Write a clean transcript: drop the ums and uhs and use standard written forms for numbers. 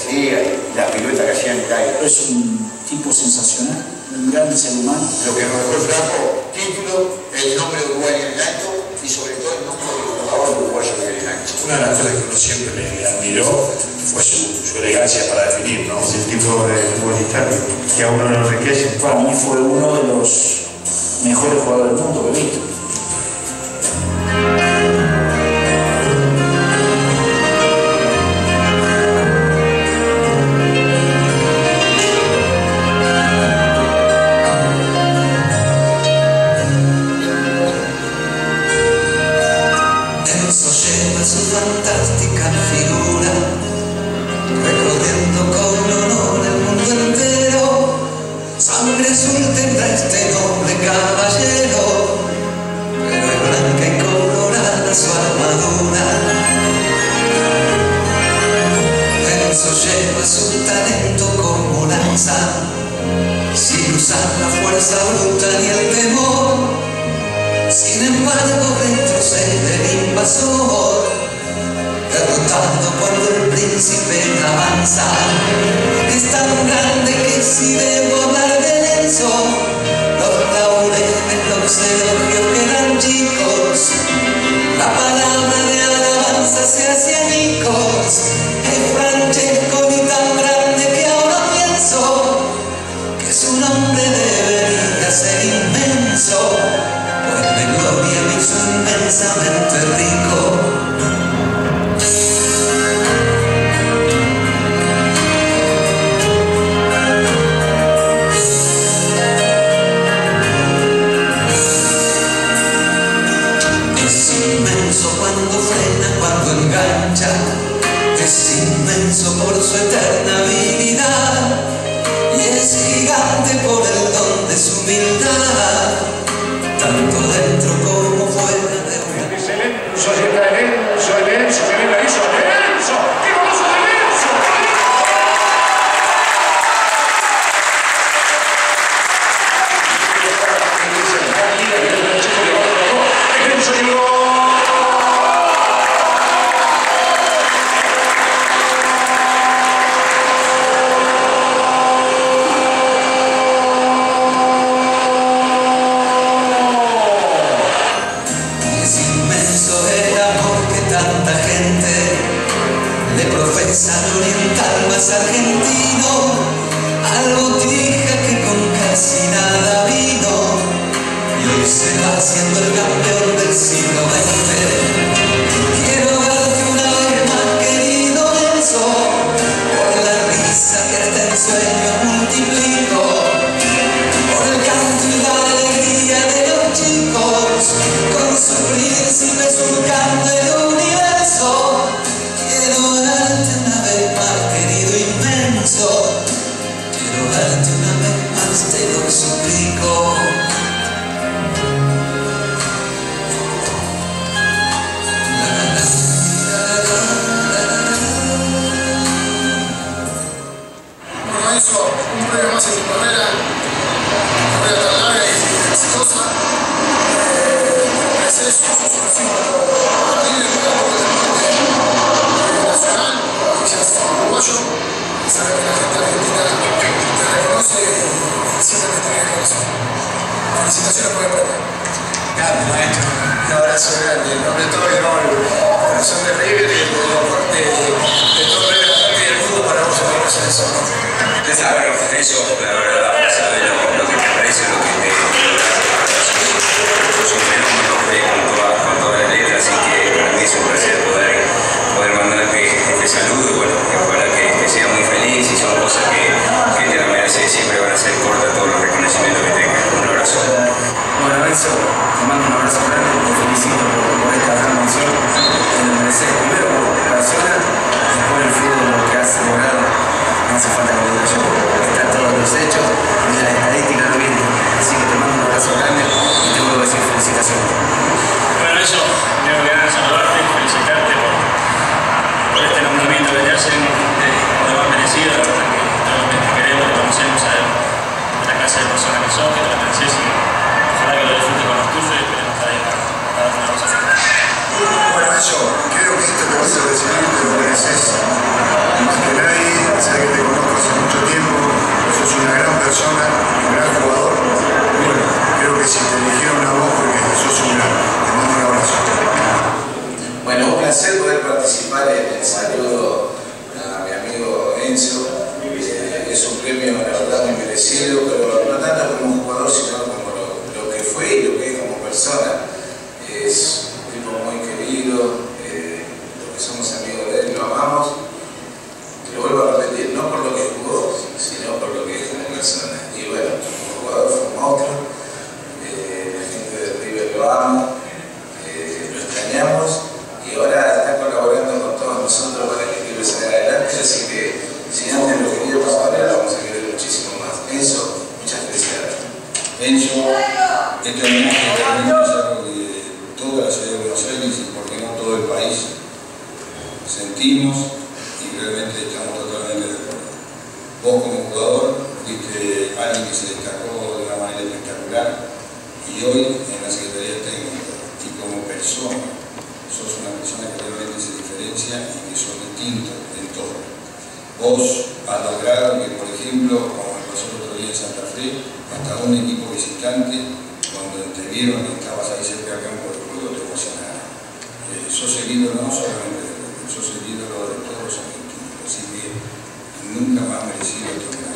Sí, la pirueta que hacía en el aire. Es un tipo sensacional, un gran ser humano. Lo que nos dejó el flaco, título, el nombre de Uruguay en el alto y sobre todo el nombre del jugador uruguayo en el ancho. Una de las cosas que uno siempre le admiró fue su elegancia para definir, ¿no? Es el tipo de futbolista que a uno lo enriquece. Para mí fue uno de los mejores jugadores del mundo que he visto. Su fantástica figura, recorriendo con honor el mundo entero. Sangre azul tendrá este noble caballero, pero es blanca y colorada su armadura. Enzo lleva su talento como lanza, sin usar la fuerza bruta ni el temor. Sin embargo retrocede el invasor, derrotado cuando el príncipe avanza. Es tan grande que si debo hablar de Enzo, los laureles, los elogios quedan chicos, la palabra de alabanza se hace añicos. Es Francesco ni tan grande que ahora pienso que su nombre debería ser inmenso, pues de gloria me hizo inmensamente rico. Es inmenso cuando frena, cuando engancha, es inmenso por su eterna habilidad, y es gigante por el don de su humildad, tanto dentro como fuera de una. Es el Enzo, llega el Enzo, que viene ahí, sobre Enzo, ¡qué golazo de Enzo! Enzo llegó. Al oriental más argentino, al Botija que con casi nada vino, y hoy se va haciendo el campeón del siglo XX. Quiero verte una vez más, querido Enzo, por la risa que hasta en sueños multiplico, por el canto y la alegría de los chicos, con su príncipe surcando el universo. Quiero verte una vez más, querido inmenso, quiero verte una vez más, te lo suplico. Bueno, Enzo, un premio más en tu carrera tan larga y exitosa. Mereces un reconocimiento compartible con el apoyo del nacional, que ya sea uruguayo, y saber que la gente argentina te reconoce y siempre te tiene en el corazón. Felicitaciones por el premio. Grande, maestro. Un abrazo grande. En nombre de todo el corazón de River y de todo el representante del mundo para vos, eso. Bueno, eso, la verdad, sabe lo que te parece, lo que te es un fenómeno con todas las letras, así que para mí es un placer poder mandarte este saludo y bueno, para que sea muy feliz y son cosas que te lo mereces, siempre van a ser cortas todos los reconocimientos que tengas. Un abrazo. Bueno, Enzo, te mando un abrazo grande, te felicito por esta gran mención, te lo mereces primero por persona, después el fútbol, lo que has logrado, no hace falta que lo diga yo, están todos los hechos y las estadísticas lo vienen, así que te mando un abrazo grande y te vuelvo a decir felicitaciones. Bueno, eso, tengo que ganas de saludarte, felicitarte por este nombramiento que te hacen, por lo merecido, la verdad que todos los que te queremos, te conocemos a la clase de persona que sos, que te lo mereces y ojalá que lo disfrutes con los tuyos y esperemos estar ahí para darte una cosa así. Bueno, Enzo, creo que esto te va a hacer recibir, te lo mereces más que nadie. Este homenaje realmente es algo que toda la ciudad de Buenos Aires y por qué no todo el país sentimos y realmente estamos totalmente de acuerdo. Vos como jugador fuiste alguien que se destacó de una manera espectacular y hoy en la Secretaría Técnica y como persona sos una persona que realmente se diferencia y que sos distinto en todo. Vos has logrado que, por ejemplo, como me pasó el otro día en Santa Fe, hasta un equipo visitante, cuando te vieron que estabas ahí cerca del campo de juego, te emocionaron. Sos el ídolo no solamente de River, sos el ídolo de todos los argentinos, así que nunca más merecido tu